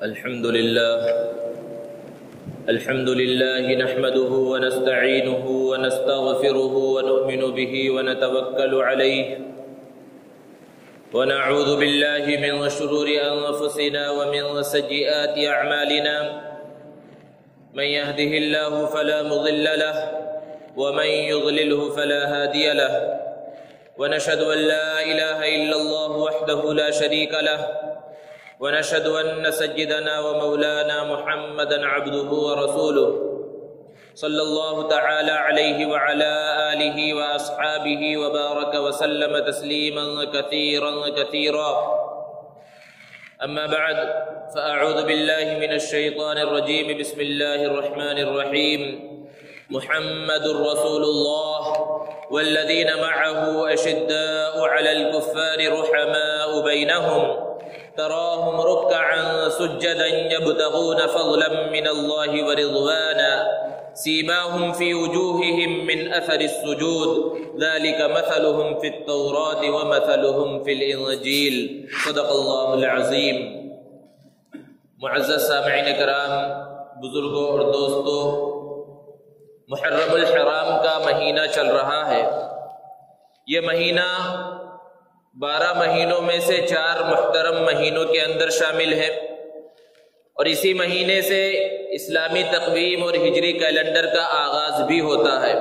الحمد لله نحمده ونستعينه ونستغفره ونؤمن به ونتوكل عليه ونعوذ بالله من شرور أنفسنا ومن سيئات أعمالنا من يهده الله فلا مضل له ومن يضلله فلا هادي له ونشهد أن لا إله إلا الله وحده لا شريك له ونشهد أن سيدنا ومولانا محمدا عبده ورسوله صلى الله تعالى عليه وعلى آله وأصحابه وبارك وسلم تسليما كثيرا أما بعد فأعوذ بالله من الشيطان الرجيم بسم الله الرحمن الرحيم محمد رسول الله والذين معه أشداء على الكفار رحماء بينهم تراهم ركعا سجدا يبتغون فضلا من الله ورضوانا سيماهم في وجوههم من أثر السجود ذلك مثلهم في التوراة ومثلهم في الإنجيل صدق الله العظيم. معزز سامعین کرام، بزرگوں اور دوستوں، محرم الحرام کا مہینہ چل رہا ہے. یہ مہینہ 12 مہینوں میں سے 4 محترم مہینوں کے اندر شامل ہے اور اسی مہینے سے اسلامی تقویم اور ہجری کیلنڈر کا آغاز بھی ہوتا ہے.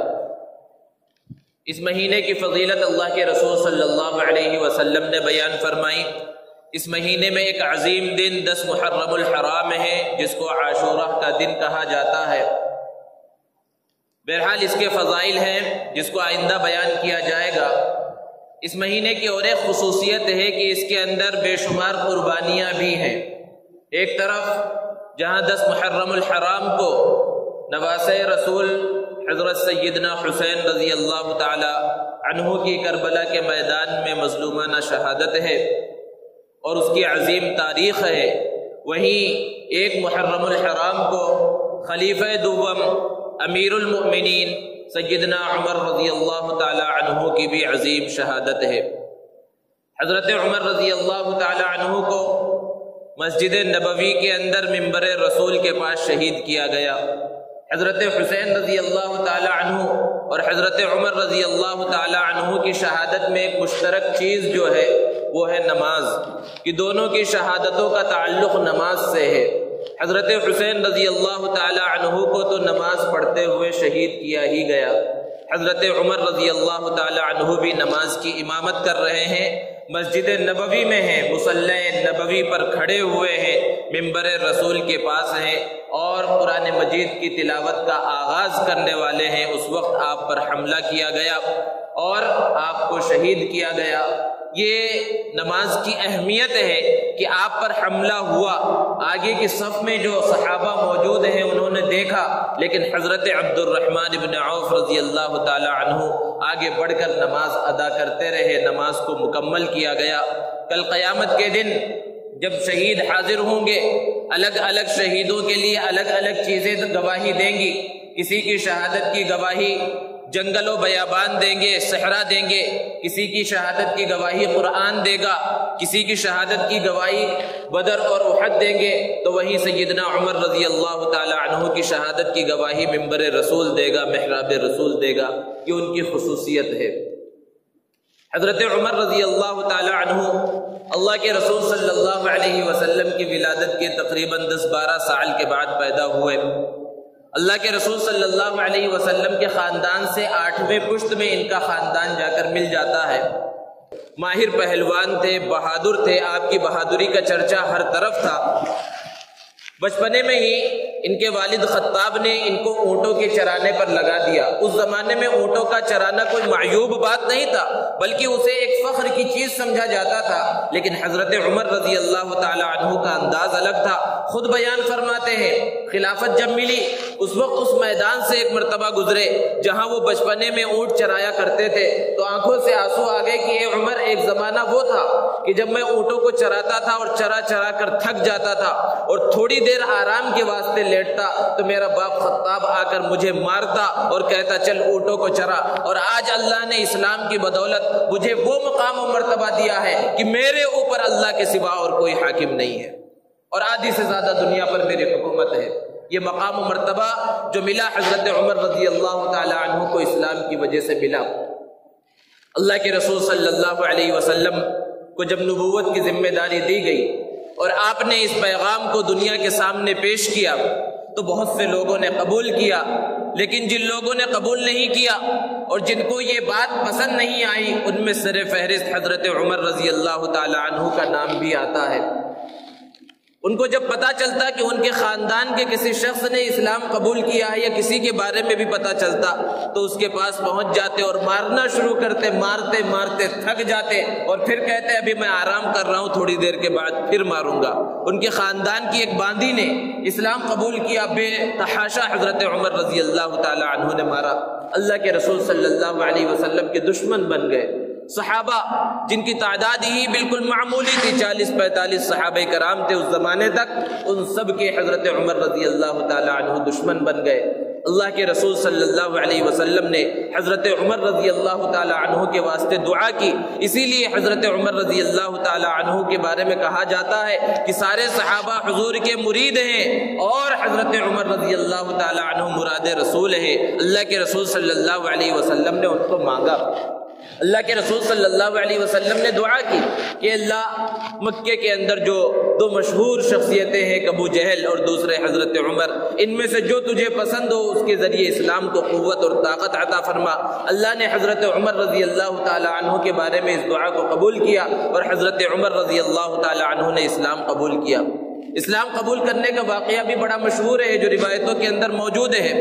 اس مہینے کی فضیلت اللہ کے رسول صلی اللہ علیہ وسلم نے بیان فرمائی. اس مہینے میں ایک عظیم دن 10 محرم الحرام ہے جس کو عاشورہ کا دن کہا جاتا ہے. بہرحال اس کے فضائل ہیں جس کو آئندہ بیان کیا جائے گا. اس مہینے کی اور ایک خصوصیت ہے کہ اس کے اندر بے شمار قربانیاں بھی ہیں. ایک طرف جہاں 10 محرم الحرام کو نواسۂ رسول حضرت سیدنا حسین رضی اللہ تعالی عنہ کی کربلا کے میدان میں مظلومانہ شہادت ہے اور اس کی عظیم تاریخ ہے، وہیں 1 محرم الحرام کو خلیفہ دوم امیر المؤمنین سیدنا عمر رضی اللہ تعالی عنہ کی بھی عظیم شہادت ہے. حضرت عمر رضی اللہ تعالی عنہ کو مسجد نبوی کے اندر منبر رسول کے پاس شہید کیا گیا. حضرت حسین رضی اللہ تعالی عنہ اور حضرت عمر رضی اللہ تعالی عنہ کی شہادت میں ایک مشترک چیز جو ہے وہ ہے نماز، کہ دونوں کی شہادتوں کا تعلق نماز سے ہے. حضرت حسین رضی اللہ تعالی عنہ کو تو نماز پڑھتے ہوئے شہید کیا ہی گیا. حضرت عمر رضی اللہ تعالی عنہ بھی نماز کی امامت کر رہے ہیں، مسجد نبوی میں ہیں، مصلی نبوی پر کھڑے ہوئے ہیں، منبر رسول کے پاس ہیں اور قرآن مجید کی تلاوت کا آغاز کرنے والے ہیں. اس وقت آپ پر حملہ کیا گیا اور آپ کو شہید کیا گیا. یہ نماز کی اہمیت ہے کہ آپ پر حملہ ہوا، آگے کی صف میں جو صحابہ موجود ہیں انہوں نے دیکھا، لیکن حضرت عبد الرحمن بن عوف رضی اللہ تعالی عنہ آگے بڑھ کر نماز ادا کرتے رہے. نماز کو مکمل کیا گیا. کل قیامت کے دن جب شہید حاضر ہوں گے، الگ الگ شہیدوں کے لیے الگ الگ چیزیں گواہی دیں گی. کسی کی شہادت کی گواہی جنگل و بیابان دیں گے، صحرا دیں گے. کسی کی شہادت کی گواہی قرآن دے گا، کسی کی شہادت کی گواہی بدر اور احد دیں گے. تو وہیں سیدنا عمر رضی اللہ تعالی عنہ کی شہادت کی گواہی منبر رسول دے گا، محراب رسول دے گا. یہ ان کی خصوصیت ہے. حضرت عمر رضی اللہ تعالی عنہ اللہ کے رسول صلی اللہ علیہ وسلم کی ولادت کے تقریباً 10-12 سال کے بعد پیدا ہوئے. اللہ کے رسول صلی اللہ علیہ وسلم کے خاندان سے 8ویں پشت میں ان کا خاندان جا کر مل جاتا ہے. ماہر پہلوان تھے، بہادر تھے، آپ کی بہادری کا چرچا ہر طرف تھا. بچپنے میں ہی ان کے والد خطاب نے ان کو اونٹوں کے چرانے پر لگا دیا. اس زمانے میں اونٹوں کا چرانا کوئی معیوب بات نہیں تھا، بلکہ اسے ایک فخر کی چیز سمجھا جاتا تھا. لیکن حضرت عمر رضی اللہ تعالی عنہ کا انداز الگ تھا. خود بیان فرماتے ہیں خلافت جب ملی اس وقت اس میدان سے ایک مرتبہ گزرے جہاں وہ بچپنے میں اونٹ چرایا کرتے تھے تو آنکھوں سے آنسو آ گئے کہ اے عمر، ایک زمانہ وہ تھا کہ جب میں اونٹوں کو چراتا تھا اور چرا کر تھک جاتا تھا اور تھوڑی دیر آرام کے واسطے لیٹتا تو میرا باپ خطاب آ کر مجھے مارتا اور کہتا چل اونٹوں کو چرا. اور آج اللہ نے اسلام کی بدولت مجھے وہ مقام و مرتبہ دیا ہے کہ میرے اوپر اللہ کے سوا اور کوئی حاکم نہیں ہے. اور آدھی سے زیادہ دنیا پر میری حکومت ہے۔ یہ مقام و مرتبہ جو ملا حضرت عمر رضی اللہ تعالی عنہ کو اسلام کی وجہ سے ملا۔ اللہ کے رسول صلی اللہ علیہ وسلم کو جب نبوت کی ذمہ داری دی گئی اور آپ نے اس پیغام کو دنیا کے سامنے پیش کیا تو بہت سے لوگوں نے قبول کیا، لیکن جن لوگوں نے قبول نہیں کیا اور جن کو یہ بات پسند نہیں آئی ان میں سر فہرست حضرت عمر رضی اللہ تعالی عنہ کا نام بھی آتا ہے۔ ان کو جب پتہ چلتا کہ ان کے خاندان کے کسی شخص نے اسلام قبول کیا ہے یا کسی کے بارے میں بھی پتہ چلتا تو اس کے پاس پہنچ جاتے اور مارنا شروع کرتے، مارتے مارتے تھک جاتے اور پھر کہتے ابھی میں آرام کر رہا ہوں، تھوڑی دیر کے بعد پھر ماروں گا۔ ان کے خاندان کی ایک باندی نے اسلام قبول کیا، بے تحاشا حضرت عمر رضی اللہ تعالی عنہ نے مارا۔ اللہ کے رسول صلی اللہ علیہ وسلم کے دشمن بن گئے۔ صحابہ جن کی تعداد ہی بالکل معمولی تھی، 40-45 صحابہ کرام تھے اس زمانے تک، ان سب کے حضرت عمر رضی اللہ تعالی عنہ دشمن بن گئے۔ اللہ کے رسول صلی اللہ علیہ وسلم نے حضرت عمر رضی اللہ تعالی عنہ کے واسطے دعا کی، اسی لیے حضرت عمر رضی اللہ تعالی عنہ کے بارے میں کہا جاتا ہے کہ سارے صحابہ حضور کے مرید ہیں اور حضرت عمر رضی اللہ تعالی عنہ مراد رسول ہیں۔ اللہ کے رسول صلی اللہ علیہ وسلم نے ان کو مانگا۔ اللہ کے رسول صلی اللہ علیہ وسلم نے دعا کی کہ اللہ مکے کے اندر جو دو مشہور شخصیتیں ہیں، ابو جہل اور دوسرے حضرت عمر، ان میں سے جو تجھے پسند ہو اس کے ذریعے اسلام کو قوت اور طاقت عطا فرما۔ اللہ نے حضرت عمر رضی اللہ تعالی عنہ کے بارے میں اس دعا کو قبول کیا اور حضرت عمر رضی اللہ تعالی عنہ نے اسلام قبول کیا۔ اسلام قبول کرنے کا واقعہ بھی بڑا مشہور ہے جو روایتوں کے اندر موجود ہے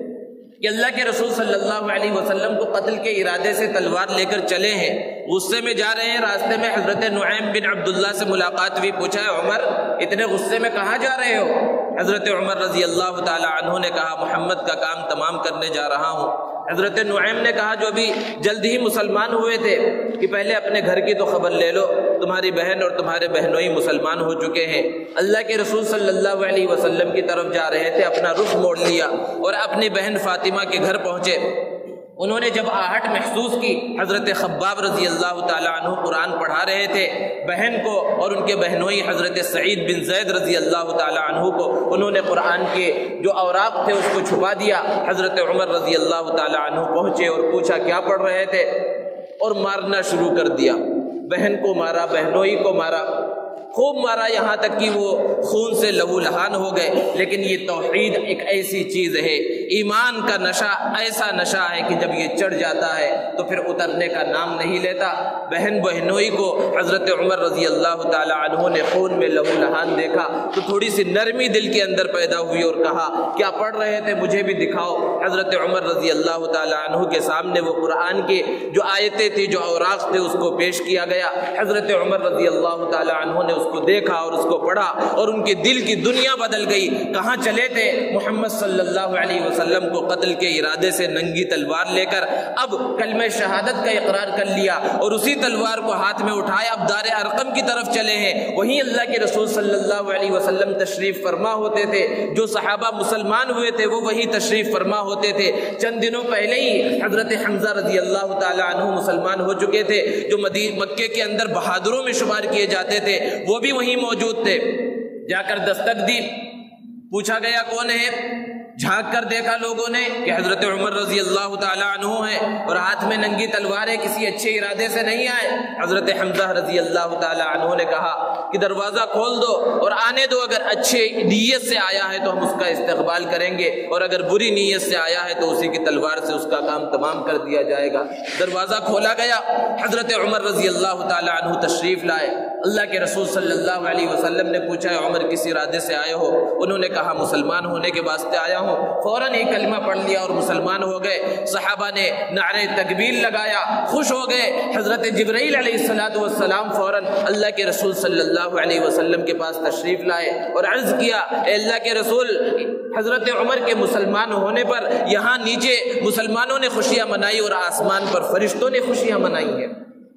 کہ اللہ کے رسول صلی اللہ علیہ وسلم کو قتل کے ارادے سے تلوار لے کر چلے ہیں، غصے میں جا رہے ہیں، راستے میں حضرت نعیم بن عبداللہ سے ملاقات ہوئی، پوچھا ہے عمر اتنے غصے میں کہاں جا رہے ہو؟ حضرت عمر رضی اللہ تعالی عنہ نے کہا محمد کا کام تمام کرنے جا رہا ہوں۔ حضرت نعیم نے کہا جو ابھی جلد ہی مسلمان ہوئے تھے کہ پہلے اپنے گھر کی تو خبر لے لو، تمہاری بہن اور تمہارے بہنوئی مسلمان ہو چکے ہیں۔ اللہ کے رسول صلی اللہ علیہ وسلم کی طرف جا رہے تھے، اپنا رخ موڑ لیا اور اپنی بہن فاطمہ کے گھر پہنچے۔ انہوں نے جب آہٹ محسوس کی، حضرت خباب رضی اللہ تعالی عنہ قرآن پڑھا رہے تھے بہن کو، اور ان کے بہنوئی حضرت سعید بن زید رضی اللہ تعالی عنہ کو انہوں نے قرآن کے جو اوراق تھے اس کو چھپا دیا۔ حضرت عمر رضی اللہ تعالی عنہ پہنچے اور پوچھا کیا پڑھ رہے تھے، اور مارنا شروع کر دیا۔ بہن کو مارا، بہنوئی کو مارا، خوب مارا، یہاں تک کہ وہ خون سے لہو لہان ہو گئے۔ لیکن یہ توحید ایک ایسی چیز ہے، ایمان کا نشہ ایسا نشہ ہے کہ جب یہ چڑھ جاتا ہے تو پھر اترنے کا نام نہیں لیتا۔ بہن بہنوئی کو حضرت عمر رضی اللہ تعالی عنہ نے خون میں لہو لہان دیکھا تو تھوڑی سی نرمی دل کے اندر پیدا ہوئی اور کہا کیا پڑھ رہے تھے، مجھے بھی دکھاؤ۔ حضرت عمر رضی اللہ تعالی عنہ کے سامنے وہ قرآن کے جو آیتیں تھی، جو اوراق تھے، اس کو پیش کیا گیا۔ حضرت عمر رضی اللہ تعالی عنہ نے اس کو دیکھا اور اس کو پڑھا اور ان کے دل کی دنیا بدل گئی۔ کہاں چلے تھے؟ محمد صلی اللہ علیہ وسلم کو قتل کے ارادے سے ننگی تلوار لے کر اب کلمہ شہادت کا اقرار کر لیا اور اسی تلوار کو ہاتھ میں اٹھایا، اب دار ارقم کی طرف چلے ہیں۔ وہیں اللہ کے رسول صلی اللہ علیہ وسلم تشریف فرما ہوتے تھے، جو صحابہ مسلمان ہوئے تھے وہ وہی تشریف فرما ہوتے تھے۔ چند دنوں پہلے ہی حضرت حمزہ رضی اللہ تعالی عنہ مسلمان ہو چکے تھے، جو مکے کے اندر بہادروں میں شمار کیے جاتے تھے، وہ بھی وہیں موجود تھے۔ جا کر دستک دی، پوچھا گیا کون ہے؟ جھانک کر دیکھا لوگوں نے کہ حضرت عمر رضی اللہ تعالی عنہ ہیں اور ہاتھ میں ننگی تلوار ہے، کسی اچھے ارادے سے نہیں آئے۔ حضرت حمزہ رضی اللہ تعالی عنہ نے کہا کہ دروازہ کھول دو اور آنے دو، اگر اچھے نیت سے آیا ہے تو ہم اس کا استقبال کریں گے، اور اگر بری نیت سے آیا ہے تو اسی کی تلوار سے اس کا کام تمام کر دیا جائے گا۔ دروازہ کھولا گیا، حضرت عمر رضی اللہ تعالی عنہ تشریف لائے۔ اللہ کے رسول صلی اللہ علیہ وسلم نے پوچھا عمر کس ارادے سے آئے ہو؟ انہوں نے کہا مسلمان ہونے کے واسطے آیا ہوں۔ فوراً ہی کلمہ پڑھ لیا اور مسلمان ہو گئے۔ صحابہ نے نعرہ تکبیر لگایا، خوش ہو گئے۔ حضرت جبرائیل علیہ السلام فوراً اللہ کے رسول صلی اللہ علیہ وسلم کے پاس تشریف لائے اور عرض کیا اے اللہ کے رسول، حضرت عمر کے مسلمان ہونے پر یہاں نیچے مسلمانوں نے خوشیاں منائی اور آسمان پر فرشتوں نے خوشیاں منائی ہیں۔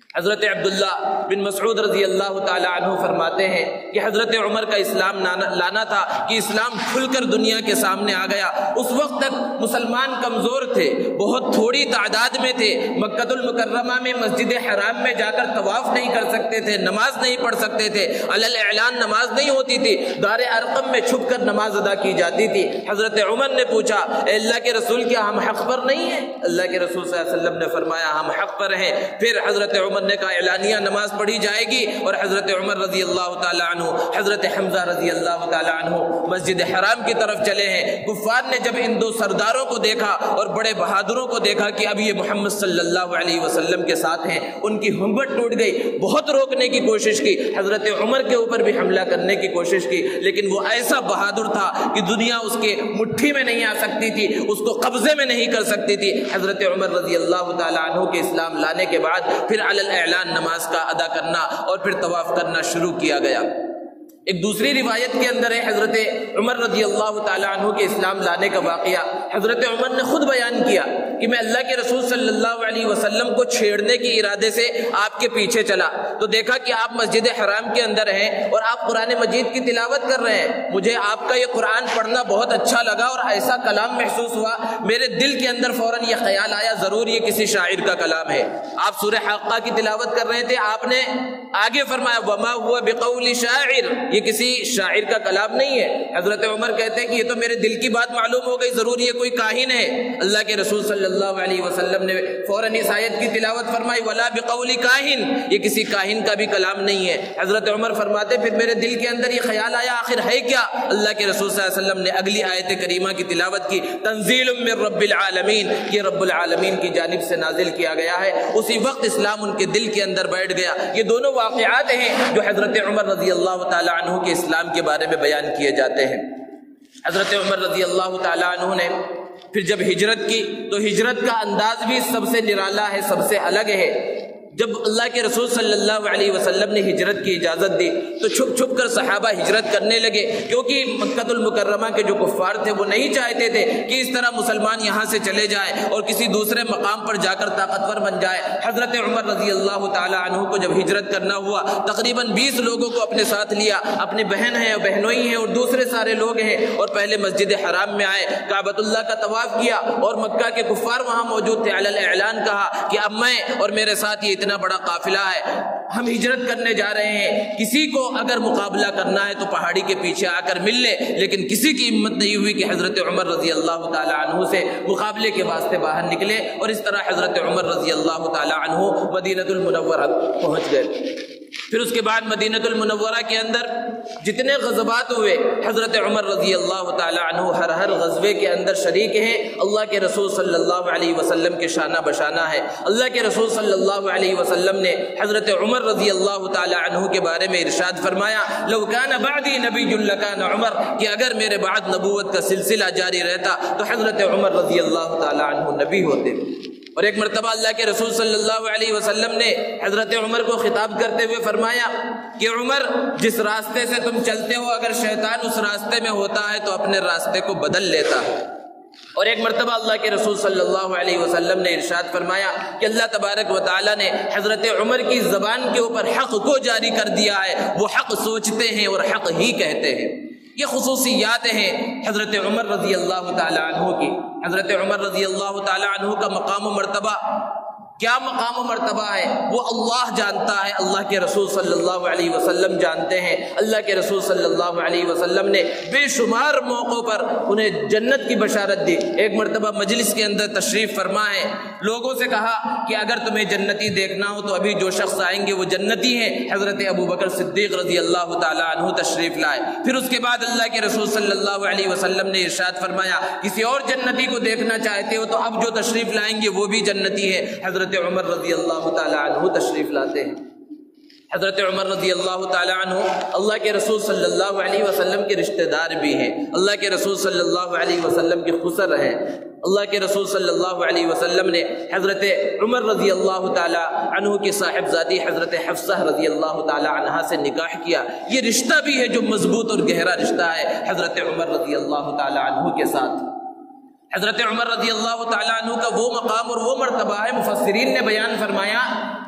حضرت عبداللہ بن مسعود رضی اللہ تعالی عنہ فرماتے ہیں کہ حضرت عمر کا اسلام لانا تھا کہ اسلام کھل کر دنیا کے سامنے آ گیا۔ اس وقت تک مسلمان کمزور تھے، بہت تھوڑی تعداد میں تھے، مکہ المکرمہ میں مسجد حرام میں جا کر طواف نہیں کر سکتے تھے، نماز نہیں پڑھ سکتے تھے، علی الاعلان نماز نہیں ہوتی تھی، دار ارقم میں چھپ کر نماز ادا کی جاتی تھی۔ حضرت عمر نے پوچھا اے اللہ کے رسول کیا ہم حق پر نہیں ہیں؟ اللہ کے رسول صلی اللہ علیہ وسلم نے فرمایا ہم حق پر ہیں۔ پھر حضرت عمر نے کہا اعلانیہ نماز پڑھی جائے گی، اور حضرت عمر رضی اللہ تعالی عنہ، حضرت حمزہ رضی اللہ تعالی عنہ مسجد حرام کی طرف چلے ہیں۔ کفار نے جب ان دو سرداروں کو دیکھا اور بڑے بہادروں کو دیکھا کہ اب یہ محمد صلی اللہ علیہ وسلم کے ساتھ ہیں، ان کی ہمت ٹوٹ گئی، بہت روکنے کی کوشش کی، حضرت عمر کے اوپر بھی حملہ کرنے کی کوشش کی، لیکن وہ ایسا بہادر تھا کہ دنیا اس کے مٹھی میں نہیں آ سکتی تھی، اس کو قبضے میں نہیں کر سکتی تھی۔ حضرت عمر رضی اللہ تعالی عنہ کے اسلام لانے کے بعد پھر علی الاعلان نماز کا ادا کرنا اور پھر طواف کرنا شروع کیا گیا۔ ایک دوسری روایت کے اندر ہے حضرت عمر رضی اللہ تعالی عنہ کے اسلام لانے کا واقعہ۔ حضرت عمر نے خود بیان کیا کہ میں اللہ کے رسول صلی اللہ علیہ وسلم کو چھیڑنے کے ارادے سے آپ کے پیچھے چلا تو دیکھا کہ آپ مسجد حرام کے اندر ہیں اور آپ قرآن مجید کی تلاوت کر رہے ہیں۔ مجھے آپ کا یہ قرآن پڑھنا بہت اچھا لگا اور ایسا کلام محسوس ہوا، میرے دل کے اندر فوراً یہ خیال آیا ضرور یہ کسی شاعر کا کلام ہے۔ آپ سورہ حاقہ کی تلاوت کر رہے تھے، آپ نے آگے فرمایا وما هو بقول شاعر، یہ کسی شاعر کا کلام نہیں ہے۔ حضرت عمر کہتے ہیں کہ یہ تو میرے دل کی بات معلوم ہو گئی، ضرور یہ کوئی کاہن ہے۔ اللہ کے رسول صلی اللہ علیہ وسلم نے فوراً اس آیت کی تلاوت فرمائی ولا بقول کاہن، یہ کسی کاہن کا بھی کلام نہیں ہے۔ حضرت عمر فرماتے پھر میرے دل کے اندر یہ خیال آیا آخر ہے کیا؟ اللہ کے رسول صلی اللہ علیہ وسلم نے اگلی آیت کریمہ کی تلاوت کی تنزیل من رب العالمین، یہ رب العالمین کی جانب سے نازل کیا گیا ہے۔ اسی وقت اسلام ان کے دل کے اندر بیٹھ گیا۔ یہ دونوں واقعات ہیں جو حضرت عمر رضی اللہ تعالی عنہ کے اسلام کے بارے میں بیان کیے جاتے ہیں۔ حضرت عمر رضی اللہ تعالی عنہ نے پھر جب ہجرت کی تو ہجرت کا انداز بھی سب سے نرالا ہے، سب سے الگ ہے۔ جب اللہ کے رسول صلی اللہ علیہ وسلم نے ہجرت کی اجازت دی تو چھپ چھپ کر صحابہ ہجرت کرنے لگے، کیونکہ مکہ المکرمہ کے جو کفار تھے وہ نہیں چاہتے تھے کہ اس طرح مسلمان یہاں سے چلے جائیں اور کسی دوسرے مقام پر جا کر طاقتور بن جائے۔ حضرت عمر رضی اللہ تعالی عنہ کو جب ہجرت کرنا ہوا تقریباً 20 لوگوں کو اپنے ساتھ لیا، اپنی بہن ہیں اور بہنوئی ہیں اور دوسرے سارے لوگ ہیں، اور پہلے مسجد حرام میں آئے، کعبۃ اللہ کا طواف کیا، اور مکہ کے کفار وہاں موجود تھے، علی الاعلان کہا کہ اب میں اور میرے ساتھ یہ اتنا بڑا قافلہ ہے، ہم ہجرت کرنے جا رہے ہیں، کسی کو اگر مقابلہ کرنا ہے تو پہاڑی کے پیچھے آ کر مل لے، لیکن کسی کی ہمت نہیں ہوئی کہ حضرت عمر رضی اللہ تعالی عنہ سے مقابلے کے واسطے باہر نکلے، اور اس طرح حضرت عمر رضی اللہ تعالی عنہ مدینہ المنورہ پہنچ گئے۔ پھر اس کے بعد مدینہ المنورہ کے اندر جتنے غزوات ہوئے حضرت عمر رضی اللہ تعالی عنہ ہر غزوے کے اندر شریک ہیں۔ اللہ کے رسول صلی اللہ علیہ وسلم کے شانہ بشانہ ہے۔ اللہ کے رسول صلی اللہ علیہ وسلم نے حضرت عمر رضی اللہ تعالی عنہ کے بارے میں ارشاد فرمایا لو کان بعدی نبی لکان عمر، کہ اگر میرے بعد نبوت کا سلسلہ جاری رہتا تو حضرت عمر رضی اللہ تعالی عنہ نبی ہوتے۔ اور ایک مرتبہ اللہ کے رسول صلی اللہ علیہ وسلم نے حضرت عمر کو خطاب کرتے ہوئے فرمایا کہ عمر جس راستے سے تم چلتے ہو اگر شیطان اس راستے میں ہوتا ہے تو اپنے راستے کو بدل لیتا ہے۔ اور ایک مرتبہ اللہ کے رسول صلی اللہ علیہ وسلم نے ارشاد فرمایا کہ اللہ تبارک و تعالی نے حضرت عمر کی زبان کے اوپر حق کو جاری کر دیا ہے، وہ حق سوچتے ہیں اور حق ہی کہتے ہیں۔ یہ خصوصیات ہیں حضرت عمر رضی اللہ تعالی عنہ کی۔ حضرت عمر رضی اللہ تعالی عنہ کا مقام و مرتبہ کیا مقام و مرتبہ ہے وہ اللہ جانتا ہے، اللہ کے رسول صلی اللہ علیہ وسلم جانتے ہیں۔ اللہ کے رسول صلی اللہ علیہ وسلم نے بے شمار موقعوں پر انہیں جنت کی بشارت دی۔ ایک مرتبہ مجلس کے اندر تشریف فرما ہے، لوگوں سے کہا کہ اگر تمہیں جنتی دیکھنا ہو تو ابھی جو شخص آئیں گے وہ جنتی ہیں۔ حضرت ابو بکر صدیق رضی اللہ تعالی عنہ تشریف لائے۔ پھر اس کے بعد اللہ کے رسول صلی اللہ علیہ وسلم نے ارشاد فرمایا کسی اور جنتی کو دیکھنا چاہتے ہو تو اب جو تشریف لائیں گے وہ بھی جنتی ہے۔ حضرت عمر رضی اللہ تعالی عنہ تشریف لاتے ہیں۔ حضرت عمر رضی اللہ تعالی عنہ اللہ کے رسول صلی اللہ علیہ وسلم کے رشتہ دار بھی ہیں، اللہ کے رسول صلی اللہ علیہ وسلم کے خسر ہیں۔ اللہ کے رسول صلی اللہ علیہ وسلم نے حضرت عمر رضی اللہ تعالی عنہ کی صاحبزادی حضرت حفصہ رضی اللہ تعالی عنہا سے نکاح کیا۔ یہ رشتہ بھی ہے جو مضبوط اور گہرا رشتہ ہے حضرت عمر رضی اللہ تعالی عنہ کے ساتھ۔ حضرت عمر رضی اللہ تعالیٰ عنہ کا وہ مقام اور وہ مرتبہ ہے، مفسرین نے بیان فرمایا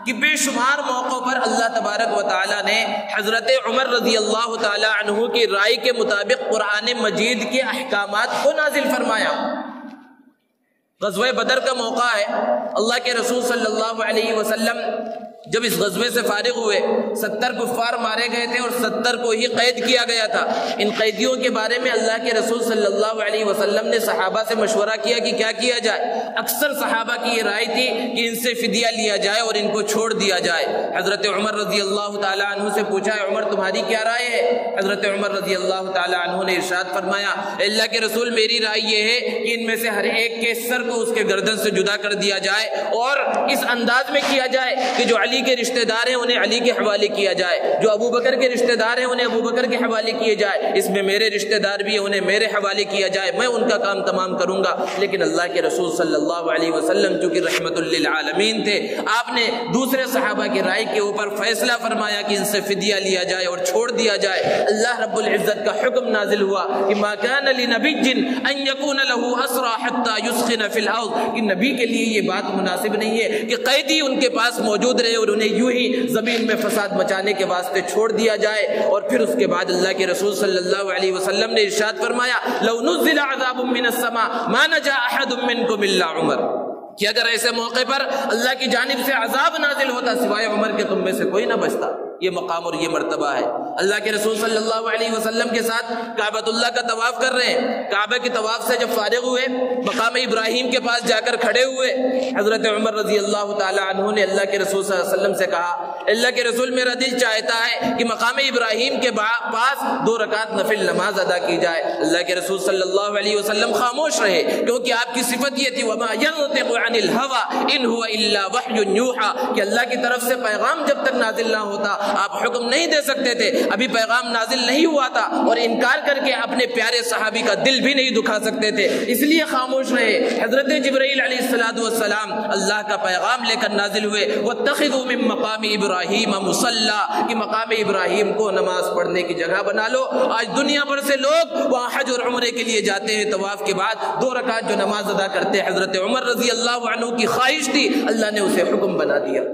کہ بے شمار موقعوں پر اللہ تبارک و تعالیٰ نے حضرت عمر رضی اللہ تعالیٰ عنہ کی رائے کے مطابق قرآن مجید کے احکامات کو نازل فرمایا۔ غزوہ بدر کا موقع ہے، اللہ کے رسول صلی اللہ علیہ وسلم جب اس غزوے سے فارغ ہوئے 70 کفار مارے گئے تھے اور 70 کو ہی قید کیا گیا تھا۔ ان قیدیوں کے بارے میں اللہ کے رسول صلی اللہ علیہ وسلم نے صحابہ سے مشورہ کیا کہ کیا کیا جائے۔ اکثر صحابہ کی یہ رائے تھی کہ ان سے فدیہ لیا جائے اور ان کو چھوڑ دیا جائے۔ حضرت عمر رضی اللہ تعالیٰ عنہ سے پوچھا، عمر تمہاری کیا رائے ہے؟ حضرت عمر رضی اللہ تعالیٰ عنہ نے ارشاد فرمایا، اللہ کے رسول میری رائے یہ ہے کہ ان میں سے ہر ایک کے سر کو اس کے گردن سے جدا کر دیا جائے اور اس انداز میں کیا جائے کہ جو علی کے رشتہ دار ہیں انہیں علی کے حوالے کیا جائے، جو ابو بکر کے رشتہ دار ہیں انہیں ابو بکر کے حوالے کیے جائے، اس میں میرے رشتہ دار بھی ہیں انہیں میرے حوالے کیا جائے، میں ان کا کام تمام کروں گا۔ لیکن اللہ کے رسول صلی اللہ علیہ وسلم چونکہ رحمت للعالمین تھے، آپ نے دوسرے صحابہ کی رائے کے اوپر فیصلہ فرمایا کہ ان سے فدیہ لیا جائے اور چھوڑ دیا جائے۔ اللہ رب العزت کا حکم نازل ہوا کہ ما کان لنبی ان یکون له اسرى حتى يسخن في الارض، کہ نبی کے لیے یہ بات مناسب نہیں ہے کہ قیدی ان کے پاس موجود رہے اور انہیں یوں ہی زمین میں فساد مچانے کے واسطے چھوڑ دیا جائے۔ اور پھر اس کے بعد اللہ کے رسول صلی اللہ علیہ وسلم نے ارشاد فرمایا، لو نزل عذاب من السماء ما نجا احد منكم الا عمر، کہ اگر ایسے موقع پر اللہ کی جانب سے عذاب نازل ہوتا سوائے عمر کے تم میں سے کوئی نہ بچتا۔ یہ مقام اور یہ مرتبہ ہے۔ اللہ کے رسول صلی اللہ علیہ وسلم کے ساتھ کعبۃ اللہ کا طواف کر رہے ہیں، کعبہ کے طواف سے جب فارغ ہوئے مقام ابراہیم کے پاس جا کر کھڑے ہوئے، حضرت عمر رضی اللہ تعالی عنہ نے اللہ کے رسول صلی اللہ علیہ وسلم سے کہا، اللہ کے رسول میرا دل چاہتا ہے کہ مقام ابراہیم کے پاس 2 رکعت نفل نماز ادا کی جائے۔ اللہ کے رسول صلی اللہ علیہ وسلم خاموش رہے، کیونکہ آپ کی صفت یہ تھی وما ينطق عن الهوى ان هو الا وحی یوحى، کہ اللہ کی طرف سے پیغام جب تک نازل نہ ہوتا آپ حکم نہیں دے سکتے تھے، ابھی پیغام نازل نہیں ہوا تھا اور انکار کر کے اپنے پیارے صحابی کا دل بھی نہیں دکھا سکتے تھے، اس لیے خاموش رہے۔ حضرت جبرائیل علیہ السلام اللہ کا پیغام لے کر نازل ہوئے، واتخذوا من مقام ابراہیم مصلی، کہ مقام ابراہیم کو نماز پڑھنے کی جگہ بنا لو۔ آج دنیا بھر سے لوگ وہاں حج اور عمرے کے لیے جاتے ہیں، طواف کے بعد 2 رکعت جو نماز ادا کرتے ہیں، حضرت عمر رضی اللہ عنہ کی خواہش تھی، اللہ نے اسے حکم بنا دیا۔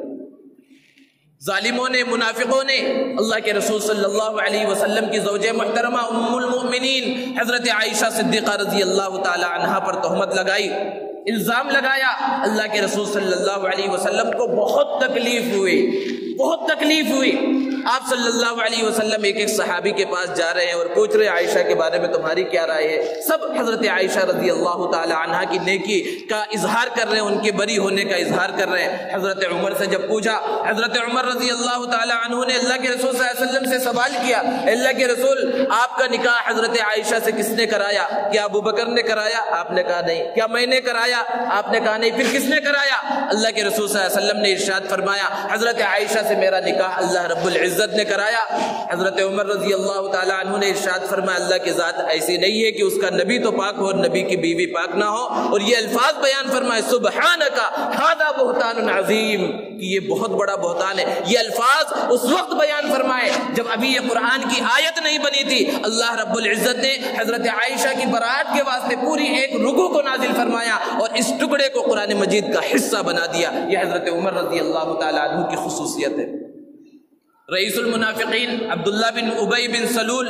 ظالموں نے، منافقوں نے اللہ کے رسول صلی اللہ علیہ وسلم کی زوجہ محترمہ ام المؤمنین حضرت عائشہ صدیقہ رضی اللہ تعالی عنہا پر تہمت لگائی، الزام لگایا۔ اللہ کے رسول صلی اللہ علیہ وسلم کو بہت تکلیف ہوئی، بہت تکلیف ہوئی۔ آپ صلی اللہ علیہ وسلم ایک ایک صحابی کے پاس جا رہے ہیں اور پوچھ رہے ہیں عائشہ کے بارے میں تمہاری کیا رائے ہے؟ سب حضرت عائشہ رضی اللہ تعالی عنہا کی نیکی کا اظہار کر رہے ہیں، ان کے بری ہونے کا اظہار کر رہے ہیں۔ حضرت عمر سے جب پوچھا، حضرت عمر رضی اللہ تعالی عنہ نے اللہ کے رسول صلی اللہ علیہ وسلم سے سوال کیا، اللہ کے رسول آپ کا نکاح حضرت عائشہ سے کس نے کرایا؟ کیا ابو بکر نے کرایا؟ آپ نے کہا نہیں۔ کیا میں نے کرایا؟ آپ نے کہا نہیں۔ پھر کس نے کرایا؟ اللہ کے رسول صلی اللہ علیہ وسلم نے ارشاد فرمایا، حضرت عائشہ سے میرا نکاح اللہ رب العزت نے کرایا۔ حضرت عمر رضی اللہ تعالی عنہ نے ارشاد فرمایا، اللہ کی ذات ایسی نہیں ہے کہ اس کا نبی تو پاک ہو اور نبی کی بیوی پاک نہ ہو، اور یہ الفاظ بیان فرمائے، سبحانک ھذا بہتان عظیم، کہ یہ بہت بڑا بہتان ہے۔ یہ الفاظ اس وقت بیان فرمائے جب ابھی یہ قرآن کی آیت نہیں بنی تھی، اللہ رب العزت نے حضرت عائشہ کی برات کے واسطے پوری ایک رکوع کو نازل فرمایا اور اس ٹکڑے کو قرآن مجید کا حصہ بنا دیا۔ یہ حضرت عمر رضی اللہ تعالی عنہ کی خصوصیت ہے۔ رئیس المنافقین عبداللہ بن ابی بن سلول